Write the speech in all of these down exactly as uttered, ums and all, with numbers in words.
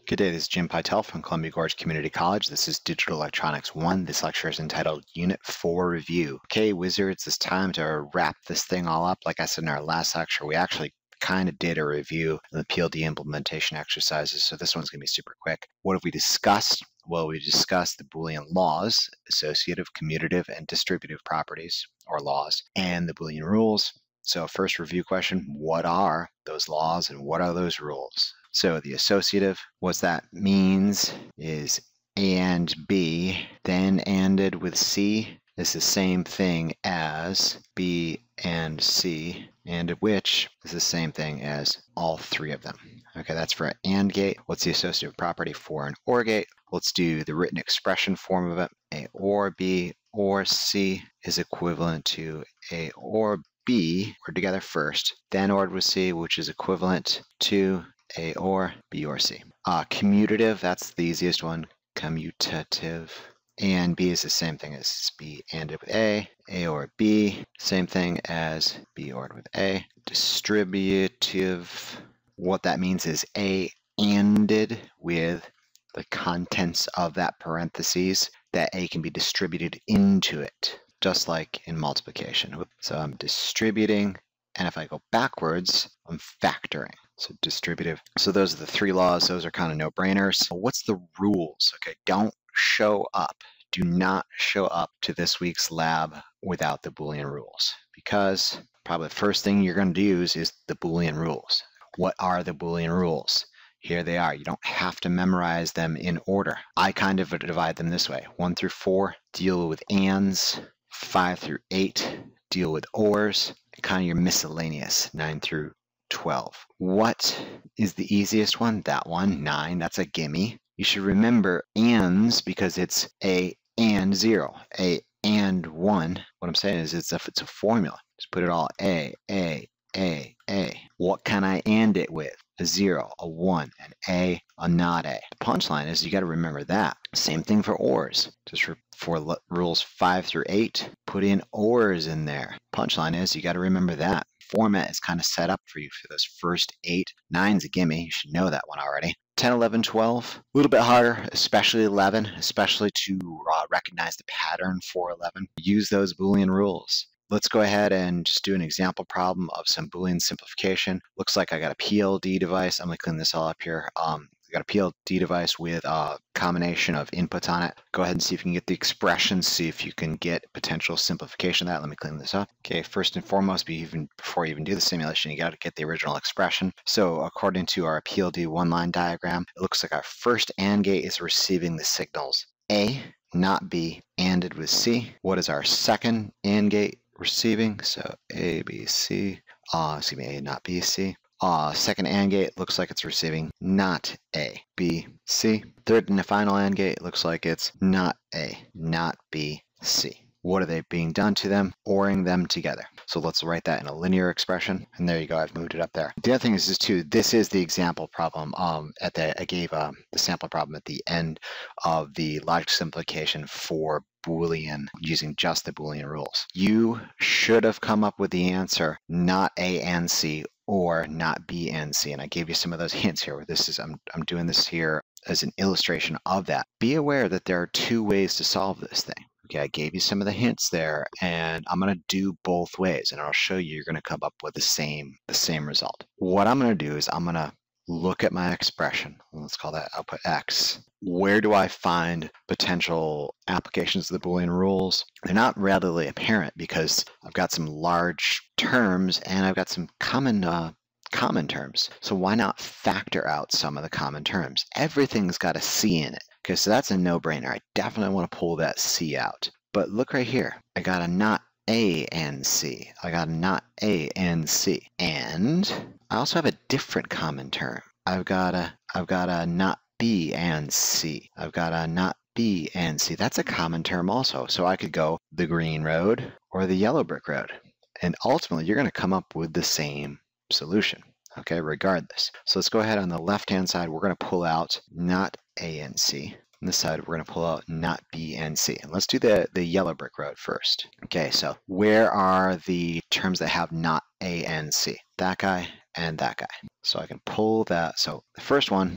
Good day, this is Jim Pytel from Columbia Gorge Community College. This is Digital Electronics one. This lecture is entitled Unit four Review. Okay, wizards, it's time to wrap this thing all up. Like I said in our last lecture, we actually kind of did a review of the P L D implementation exercises, so this one's going to be super quick. What have we discussed? Well, we discussed the Boolean laws, associative, commutative, and distributive properties, or laws, and the Boolean rules. So first review question, what are those laws and what are those rules? So the associative, what that means is A and B, then ANDed with C is the same thing as B and C, and which is the same thing as all three of them. Okay, that's for an AND gate. What's the associative property for an OR gate? Let's do the written expression form of it. A or B or C is equivalent to A or B, or together first, then ORed with C, which is equivalent to A or B or C. Uh, commutative, that's the easiest one. Commutative. A and B is the same thing as B ANDed with A. A or B, same thing as B ORed with A. Distributive, what that means is A ANDed with the contents of that parentheses, that A can be distributed into it, just like in multiplication. So I'm distributing, and if I go backwards, I'm factoring. So distributive. So those are the three laws. Those are kind of no-brainers. What's the rules? Okay, don't show up. Do not show up to this week's lab without the Boolean rules, because probably the first thing you're going to use is the Boolean rules. What are the Boolean rules? Here they are. You don't have to memorize them in order. I kind of divide them this way. One through four, deal with ands. Five through eight, deal with ors. Kind of your miscellaneous, nine through twelve. What is the easiest one? That one, nine, that's a gimme. You should remember ands because it's a and zero, a and one. What I'm saying is it's a, it's a formula. Just put it all a, a, a, a. What can I and it with? A zero, a one, an a, a not a. The punchline is you got to remember that. Same thing for ors. Just for, for rules five through eight, put in ors in there. Punchline is you got to remember that. Format is kind of set up for you for those first eight. Nine's a gimme. You should know that one already. ten, eleven, twelve, a little bit harder, especially eleven, especially to uh, recognize the pattern for eleven. Use those Boolean rules. Let's go ahead and just do an example problem of some Boolean simplification. Looks like I got a P L D device. I'm going to clean this all up here. Um, I got a P L D device with a combination of inputs on it. Go ahead and see if you can get the expression, see if you can get potential simplification of that. Let me clean this up. Okay, first and foremost, even before you even do the simulation, you got to get the original expression. So according to our P L D one-line diagram, it looks like our first AND gate is receiving the signals A, not B, ANDed with C. What is our second AND gate receiving? So A, B, C, uh, excuse me, A, not B, C. Uh, second AND gate looks like it's receiving not A, B, C. Third and the final AND gate looks like it's not A, not B, C. What are they being done to them? ORing them together. So let's write that in a linear expression. And there you go, I've moved it up there. The other thing is this too, this is the example problem. Um, at the I gave um, the sample problem at the end of the logic simplification for Boolean, using just the Boolean rules. You should have come up with the answer not A and C or not B and C. And I gave you some of those hints here. Where this is, I'm, I'm doing this here as an illustration of that. Be aware that there are two ways to solve this thing. Okay, I gave you some of the hints there, and I'm going to do both ways, and I'll show you you're going to come up with the same, the same result. What I'm going to do is I'm going to look at my expression. Let's call that output X. Where do I find potential applications of the Boolean rules? They're not readily apparent because I've got some large terms and I've got some common uh, common terms. So why not factor out some of the common terms? Everything's got a C in it. Okay, so that's a no-brainer. I definitely want to pull that C out. But look right here. I got a not A and C. I got a not A and C. And I also have a different common term. I've got a I've got a not B and C. I've got a not B and C. That's a common term also. So I could go the green road or the yellow brick road. And ultimately, you're going to come up with the same solution. Okay, regardless. So let's go ahead on the left-hand side. We're going to pull out not A and C. On this side, we're going to pull out not B and C. And let's do the, the yellow brick road first. Okay, so where are the terms that have not A and C? That guy and that guy. So I can pull that. So the first one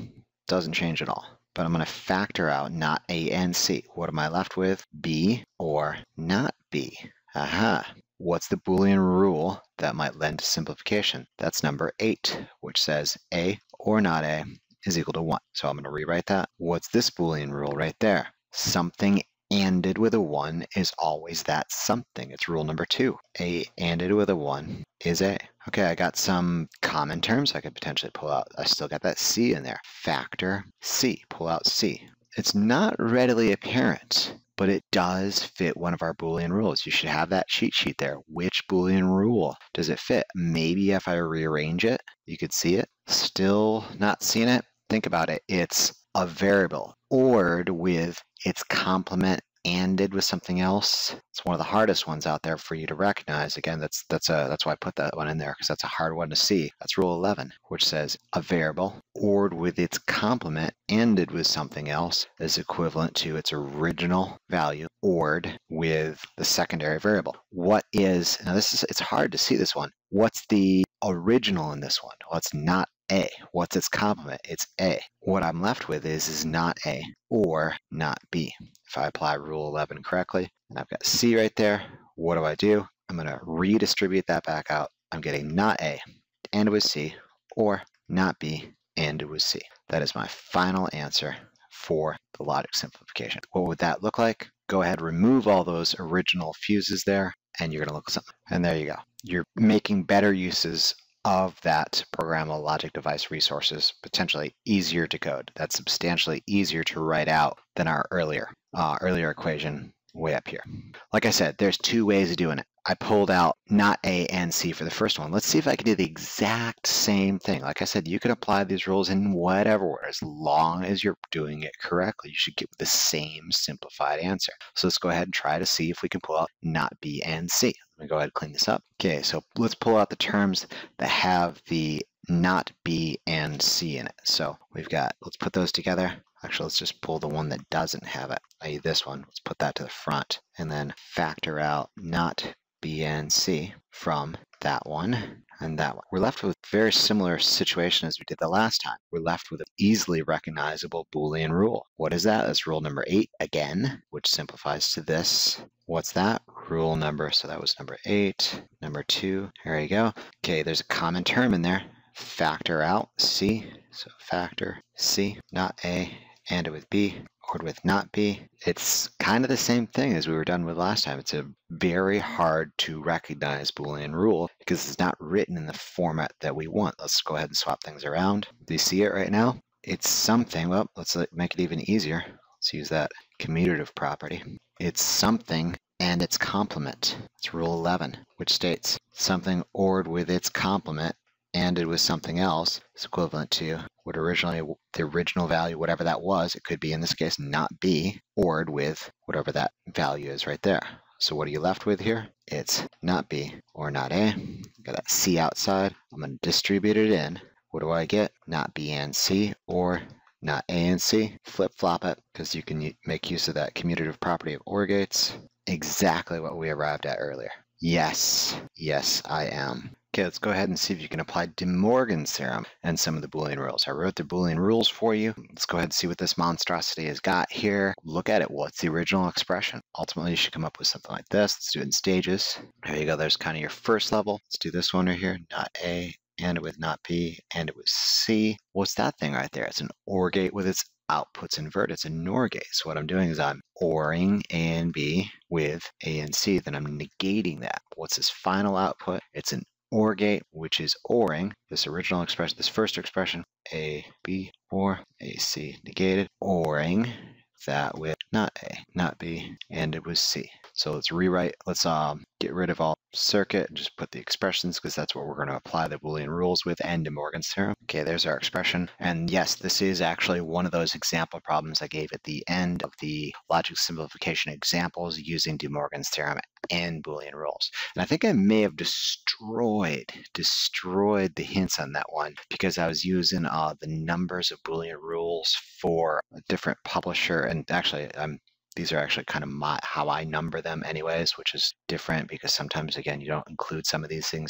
doesn't change at all. But I'm going to factor out not A and C. What am I left with? B or not B. Aha. What's the Boolean rule that might lend to simplification? That's number eight, which says A or not A is equal to one. So I'm going to rewrite that. What's this Boolean rule right there? Something ANDed with a one is always that something. It's rule number two. A ANDed with a one is A. Okay, I got some common terms I could potentially pull out. I still got that C in there. Factor C. Pull out C. It's not readily apparent, but it does fit one of our Boolean rules. You should have that cheat sheet there. Which Boolean rule does it fit? Maybe if I rearrange it, you could see it. Still not seeing it? Think about it. It's a variable ORed with its complement ANDed with something else. It's one of the hardest ones out there for you to recognize. Again, that's that's a that's why I put that one in there, because that's a hard one to see. That's rule eleven, which says a variable ORed with its complement ANDed with something else is equivalent to its original value ORed with the secondary variable. What is, now this is, it's hard to see this one. What's the original in this one? Well, it's not A. What's its complement? It's A. What I'm left with is, is not A or not B. If I apply rule eleven correctly, and I've got C right there, what do I do? I'm going to redistribute that back out. I'm getting not A and it was C, or not B and it was C. That is my final answer for the logic simplification. What would that look like? Go ahead, remove all those original fuses there, and you're going to look at something. And there you go. You're making better uses of that programmable logic device resources, potentially easier to code. That's substantially easier to write out than our earlier uh, earlier equation way up here. Like I said, there's two ways of doing it. I pulled out not A and C for the first one. Let's see if I can do the exact same thing. Like I said, you can apply these rules in whatever order. As long as you're doing it correctly, you should get the same simplified answer. So let's go ahead and try to see if we can pull out not B and C. Let me go ahead and clean this up. Okay, so let's pull out the terms that have the not B and C in it. So we've got, let's put those together. Actually, let's just pull the one that doesn't have it, that is this one. Let's put that to the front and then factor out not B and C from that one and that one. We're left with a very similar situation as we did the last time. We're left with an easily recognizable Boolean rule. What is that? That's rule number eight again, which simplifies to this. What's that? Rule number, so that was number eight. Number two, there you go. Okay, there's a common term in there. Factor out C, so factor C, not A, and it with B, or with not B. It's kind of the same thing as we were done with last time. It's a very hard to recognize Boolean rule because it's not written in the format that we want. Let's go ahead and swap things around. Do you see it right now? It's something, well, let's make it even easier. Let's use that commutative property. It's something and its complement. It's rule eleven, which states something ORed with its complement ANDed with something else is equivalent to what originally, the original value, whatever that was. It could be, in this case, not B, ORed with whatever that value is right there. So what are you left with here? It's not B or not A. Got that C outside. I'm going to distribute it in. What do I get? Not B and C, or not A and C. Flip-flop it, because you can make use of that commutative property of OR gates. Exactly what we arrived at earlier. Yes, yes, I am. Okay, let's go ahead and see if you can apply De Morgan's theorem and some of the Boolean rules. I wrote the Boolean rules for you. Let's go ahead and see what this monstrosity has got here. Look at it. What's the original expression? Ultimately, you should come up with something like this. Let's do it in stages. There you go. There's kind of your first level. Let's do this one right here. Not A, and it with not B, and it with C. What's that thing right there? It's an OR gate with its outputs inverted. It's a NOR gate. So what I'm doing is I'm ORing A and B with A and C. Then I'm negating that. What's this final output? It's an OR gate, which is ORing this original expression, this first expression, A, B, or A, C, negated, ORing that with not A, not B, and it was C. So let's rewrite, let's um, get rid of all circuit and just put the expressions, because that's what we're going to apply the Boolean rules with, and De Morgan's theorem. Okay, there's our expression. And yes, this is actually one of those example problems I gave at the end of the logic simplification examples using De Morgan's theorem and Boolean rules. And I think I may have destroyed, destroyed the hints on that one because I was using uh, the numbers of Boolean rules for a different publisher. And actually, I'm These are actually kind of my, how I number them anyways, which is different because sometimes, again, you don't include some of these things here.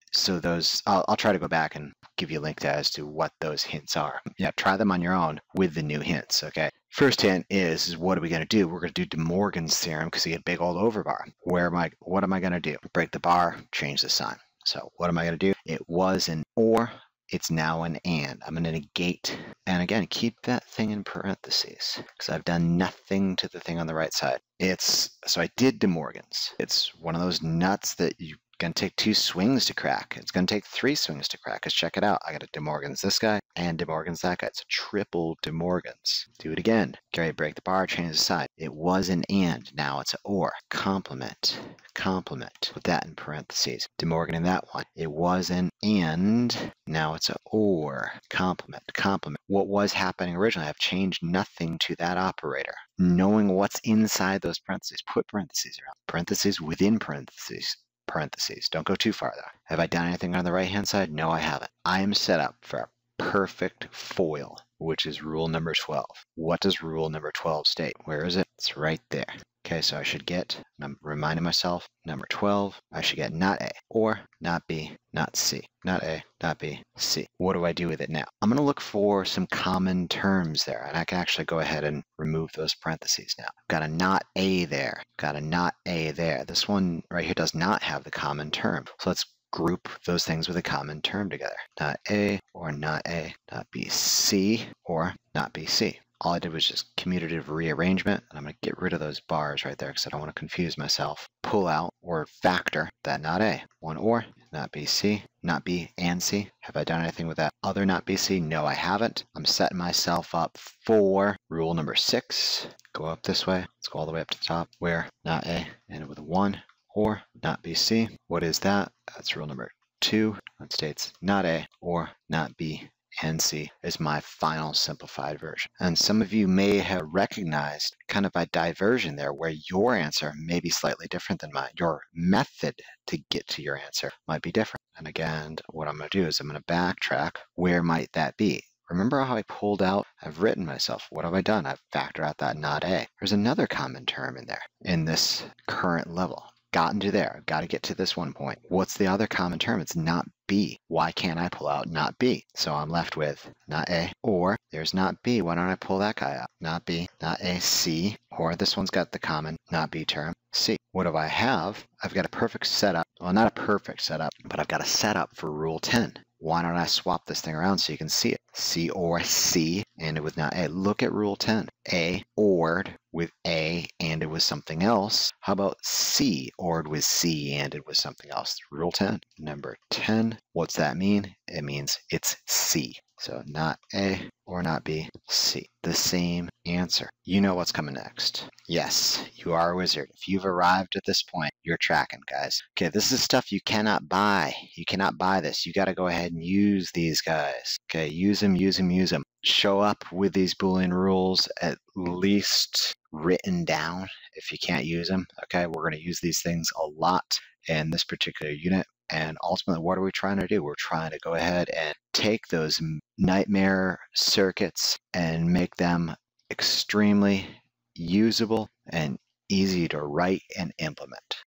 So those, I'll, I'll try to go back and give you a link to as to what those hints are. Yeah, try them on your own with the new hints, okay? First hint is, is what are we going to do? We're going to do De Morgan's theorem because you get big old overbar. Where am I, what am I going to do? Break the bar, change the sign. So what am I going to do? It was an or, it's now an and. I'm going to negate, and again, keep that thing in parentheses because I've done nothing to the thing on the right side. It's, so I did De Morgan's. It's one of those nuts that you going to take two swings to crack. It's going to take three swings to crack. Because check it out. I got a De Morgan's this guy and De Morgan's that guy. It's a triple De Morgan's. Do it again. Okay, break the bar, change the side. It was an and. Now it's an or. Complement. Complement. Put that in parentheses. De Morgan in that one. It was an and. Now it's an or. Complement. Complement. What was happening originally? I've changed nothing to that operator. Knowing what's inside those parentheses. Put parentheses around. Parentheses within parentheses. Parentheses. Don't go too far though. Have I done anything on the right hand side? No, I haven't. I am set up for a perfect foil, which is rule number twelve. What does rule number twelve state? Where is it? It's right there. Okay, so I should get, and I'm reminding myself, number twelve, I should get not A, or not B, not C. Not A, not B, C. What do I do with it now? I'm going to look for some common terms there, and I can actually go ahead and remove those parentheses now. Got a not A there, got a not A there. This one right here does not have the common term. So let's group those things with a common term together. Not A, or not A, not B, C, or not B, C. All I did was just commutative rearrangement, and I'm going to get rid of those bars right there because I don't want to confuse myself. Pull out or factor that not A. One or, not B, C, not B and C. Have I done anything with that other not B, C? No, I haven't. I'm setting myself up for rule number six. Go up this way. Let's go all the way up to the top where not A ended with a one or not B, C. What is that? That's rule number two. That states not A or not B and C is my final simplified version. And some of you may have recognized kind of a diversion there where your answer may be slightly different than mine. Your method to get to your answer might be different. And again, what I'm going to do is I'm going to backtrack. Where might that be? Remember how I pulled out? I've written myself. What have I done? I've factored out that not A. There's another common term in there in this current level. Gotten to there. I've got to get to this one point. What's the other common term? It's not B. Why can't I pull out not B? So I'm left with not A, or there's not B. Why don't I pull that guy out? Not B, not A, C, or this one's got the common not B term, C. What do I have? I've got a perfect setup. Well, not a perfect setup, but I've got a setup for rule ten. Why don't I swap this thing around so you can see it? C or C, and it with not A. Look at rule ten. A ored with A and it was something else. How about C ored with C and it was something else? Rule ten. Number ten. What's that mean? It means it's C. So not A or not B, C. The same answer. You know what's coming next. Yes, you are a wizard. If you've arrived at this point, you're tracking, guys. Okay, this is stuff you cannot buy. You cannot buy this. You got to go ahead and use these guys. Okay, use them, use them, use them. Show up with these Boolean rules at least written down if you can't use them. Okay, we're going to use these things a lot in this particular unit. And ultimately, what are we trying to do? We're trying to go ahead and take those nightmare circuits and make them extremely usable and easy to write and implement.